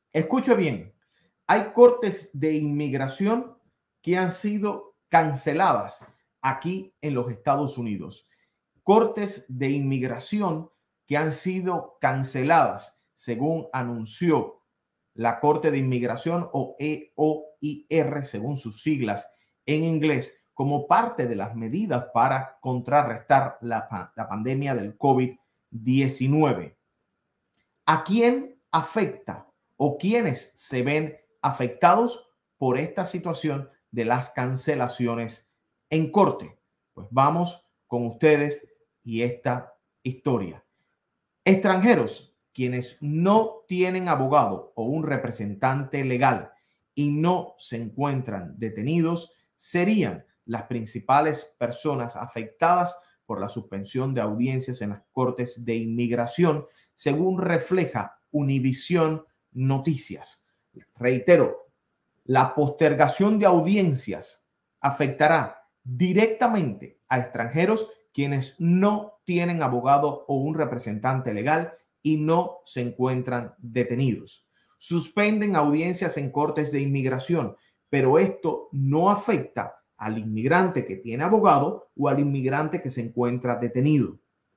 Escuche bien, hay cortes de inmigración que han sido canceladas aquí en los Estados Unidos. Cortes de inmigración que han sido canceladas, según anunció la Corte de Inmigración o EOIR, según sus siglas en inglés, como parte de las medidas para contrarrestar la pandemia del COVID-19. ¿A quién afecta o quiénes se ven afectados por esta situación de las cancelaciones en corte? Pues vamos con ustedes y esta historia. Extranjeros, quienes no tienen abogado o un representante legal y no se encuentran detenidos, serían las principales personas afectadas por la suspensión de audiencias en las cortes de inmigración, según refleja Univisión Noticias. Reitero, la postergación de audiencias afectará directamente a extranjeros quienes no tienen abogado o un representante legal y no se encuentran detenidos. Suspenden audiencias en cortes de inmigración, pero esto no afecta al inmigrante que tiene abogado o al inmigrante que se encuentra detenido.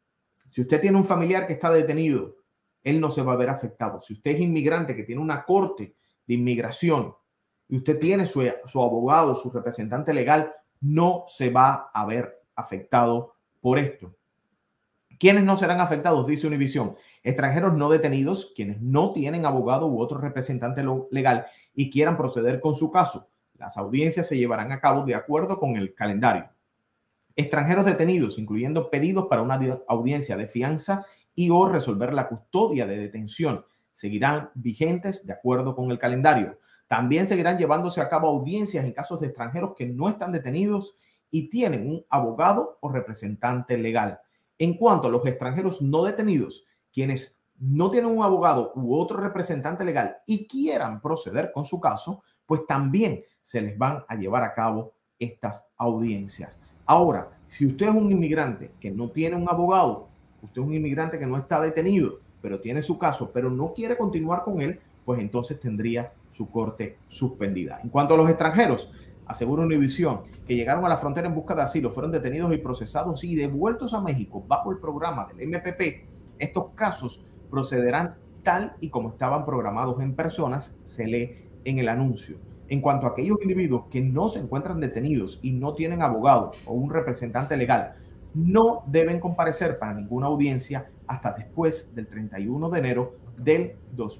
Si usted tiene un familiar que está detenido, él no se va a ver afectado. Si usted es inmigrante que tiene una corte de inmigración y usted tiene su abogado, su representante legal, no se va a ver afectado por esto. ¿Quiénes no serán afectados? Dice Univisión. Extranjeros no detenidos, quienes no tienen abogado u otro representante legal y quieran proceder con su caso. Las audiencias se llevarán a cabo de acuerdo con el calendario. Extranjeros detenidos, incluyendo pedidos para una audiencia de fianza y o resolver la custodia de detención, seguirán vigentes de acuerdo con el calendario. También seguirán llevándose a cabo audiencias en casos de extranjeros que no están detenidos y tienen un abogado o representante legal. En cuanto a los extranjeros no detenidos, quienes no tienen un abogado u otro representante legal y quieran proceder con su caso, pues también se les van a llevar a cabo estas audiencias. Ahora, si usted es un inmigrante que no tiene un abogado, usted es un inmigrante que no está detenido, pero tiene su caso, pero no quiere continuar con él, pues entonces tendría su corte suspendida. En cuanto a los extranjeros, asegura Univisión que llegaron a la frontera en busca de asilo, fueron detenidos y procesados y devueltos a México bajo el programa del MPP. Estos casos procederán tal y como estaban programados en personas, se lee en el anuncio. En cuanto a aquellos individuos que no se encuentran detenidos y no tienen abogado o un representante legal, no deben comparecer para ninguna audiencia hasta después del 31 de enero del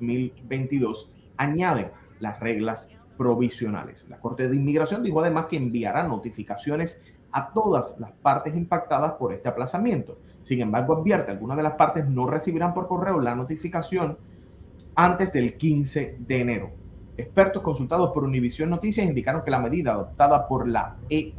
2022. Añaden las reglas provisionales. La Corte de Inmigración dijo además que enviará notificaciones a todas las partes impactadas por este aplazamiento. Sin embargo, advierte, algunas de las partes no recibirán por correo la notificación antes del 15 de enero. Expertos consultados por Univisión Noticias indicaron que la medida adoptada por la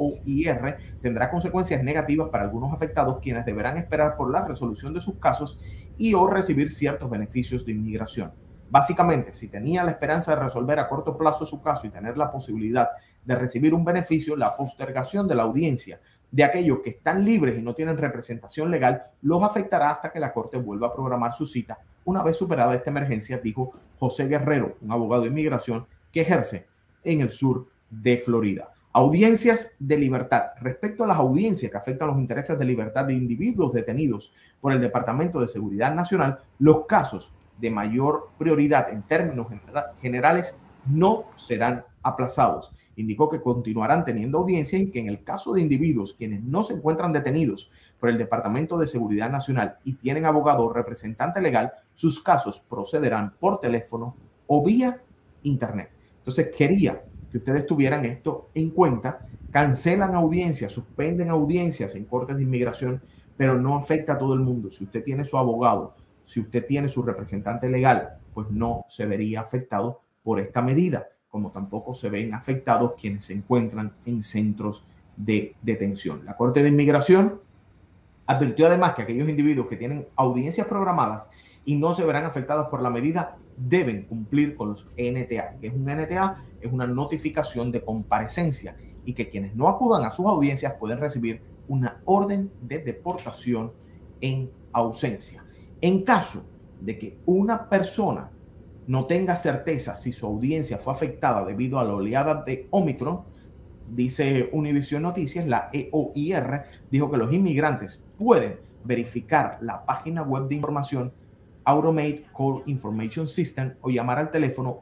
EOIR tendrá consecuencias negativas para algunos afectados, quienes deberán esperar por la resolución de sus casos y o recibir ciertos beneficios de inmigración. Básicamente, si tenía la esperanza de resolver a corto plazo su caso y tener la posibilidad de recibir un beneficio, la postergación de la audiencia de aquellos que están libres y no tienen representación legal los afectará hasta que la Corte vuelva a programar su cita una vez superada esta emergencia, dijo José Guerrero, un abogado de inmigración que ejerce en el sur de Florida. Audiencias de libertad. Respecto a las audiencias que afectan los intereses de libertad de individuos detenidos por el Departamento de Seguridad Nacional, los casos de mayor prioridad en términos generales no serán aplazados. Indicó que continuarán teniendo audiencias y que en el caso de individuos quienes no se encuentran detenidos por el Departamento de Seguridad Nacional y tienen abogado o representante legal, sus casos procederán por teléfono o vía internet. Entonces quería que ustedes tuvieran esto en cuenta. Cancelan audiencias, suspenden audiencias en cortes de inmigración, pero no afecta a todo el mundo. Si usted tiene su abogado, si usted tiene su representante legal, pues no se vería afectado por esta medida, como tampoco se ven afectados quienes se encuentran en centros de detención. La Corte de Inmigración advirtió además que aquellos individuos que tienen audiencias programadas y no se verán afectados por la medida deben cumplir con los NTA. ¿Qué es un NTA? Es una notificación de comparecencia y que quienes no acudan a sus audiencias pueden recibir una orden de deportación en ausencia. En caso de que una persona no tenga certeza si su audiencia fue afectada debido a la oleada de Omicron, dice Univision Noticias, la EOIR dijo que los inmigrantes pueden verificar la página web de información Automate Call Information System o llamar al teléfono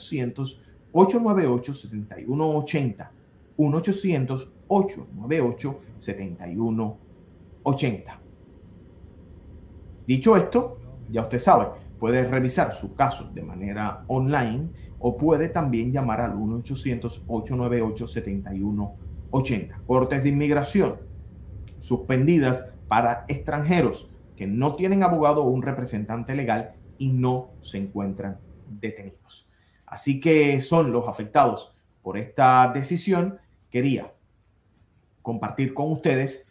1-800-898-7180. 1-800-898-7180. Dicho esto, ya usted sabe, puede revisar su caso de manera online o puede también llamar al 1-800-898-7180. Cortes de inmigración suspendidas para extranjeros que no tienen abogado o un representante legal y no se encuentran detenidos. Así que son los afectados por esta decisión. Quería compartir con ustedes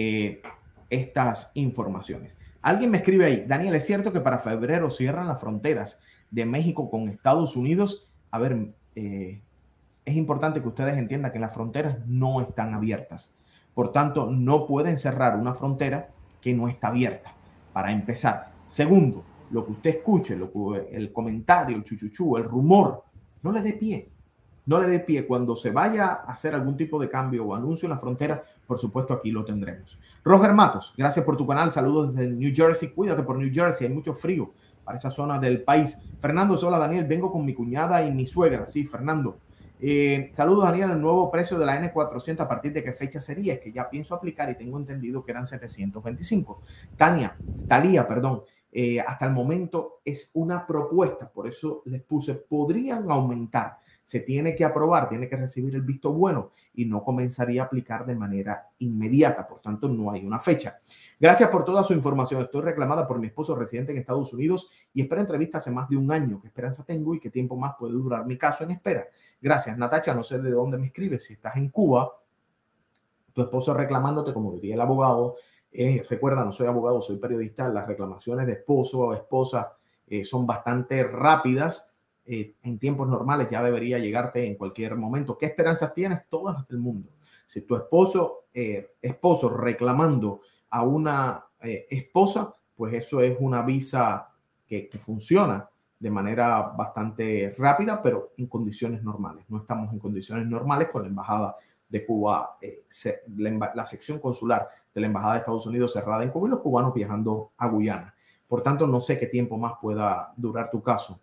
estas informaciones. Alguien me escribe ahí: Daniel, ¿es cierto que para febrero cierran las fronteras de México con Estados Unidos? A ver, es importante que ustedes entiendan que las fronteras no están abiertas. Por tanto, no pueden cerrar una frontera que no está abierta, para empezar. Segundo, lo que usted escuche, el comentario, el chuchuchú, el rumor, no le dé pie. No le dé pie. Cuando se vaya a hacer algún tipo de cambio o anuncio en la frontera, por supuesto, aquí lo tendremos. Roger Matos, gracias por tu canal. Saludos desde New Jersey. Cuídate por New Jersey. Hay mucho frío para esa zona del país. Fernando, hola Daniel, vengo con mi cuñada y mi suegra. Sí, Fernando. Saludos, Daniel. El nuevo precio de la N400, ¿a partir de qué fecha sería? Es que ya pienso aplicar y tengo entendido que eran 725. Talía, hasta el momento es una propuesta, por eso les puse, podrían aumentar. Se tiene que aprobar, tiene que recibir el visto bueno y no comenzaría a aplicar de manera inmediata. Por tanto, no hay una fecha. Gracias por toda su información. Estoy reclamada por mi esposo residente en Estados Unidos y espero entrevista hace más de un año. ¿Qué esperanza tengo y qué tiempo más puede durar mi caso en espera? Gracias, Natacha. No sé de dónde me escribes. Si estás en Cuba, tu esposo reclamándote, como diría el abogado. Recuerda, no soy abogado, soy periodista. Las reclamaciones de esposo o esposa son bastante rápidas. En tiempos normales ya debería llegarte en cualquier momento. ¿Qué esperanzas tienes? Todas las del mundo. Si tu esposo reclamando a una esposa, pues eso es una visa que funciona de manera bastante rápida, pero en condiciones normales. No estamos en condiciones normales con la embajada de Cuba, la sección consular de la embajada de Estados Unidos cerrada en Cuba y los cubanos viajando a Guyana. Por tanto, no sé qué tiempo más pueda durar tu caso.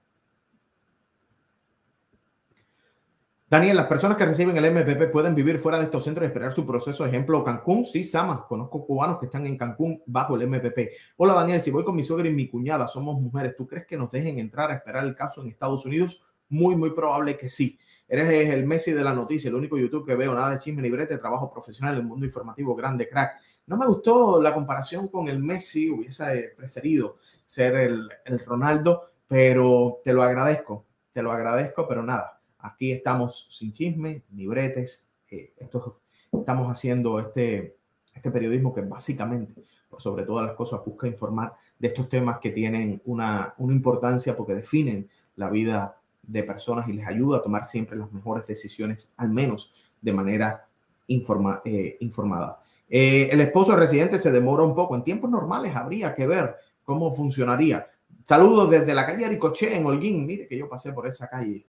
Daniel, ¿las personas que reciben el MPP pueden vivir fuera de estos centros y esperar su proceso? Ejemplo, Cancún. Sí, Sama, conozco cubanos que están en Cancún bajo el MPP. Hola, Daniel, si voy con mi suegra y mi cuñada, somos mujeres, ¿tú crees que nos dejen entrar a esperar el caso en Estados Unidos? Muy, muy probable que sí. Eres el Messi de la noticia, el único YouTube que veo, nada de chisme ni brete, trabajo profesional en el mundo informativo, grande crack. No me gustó la comparación con el Messi, hubiese preferido ser el Ronaldo, pero te lo agradezco, pero nada. Aquí estamos sin chisme ni bretes. Estamos haciendo este periodismo que básicamente, por sobre todas las cosas, busca informar de estos temas que tienen una importancia porque definen la vida de personas y les ayuda a tomar siempre las mejores decisiones, al menos de manera informada. El esposo residente se demora un poco. En tiempos normales habría que ver cómo funcionaría. Saludos desde la calle Aricoche en Holguín. Mire que yo pasé por esa calle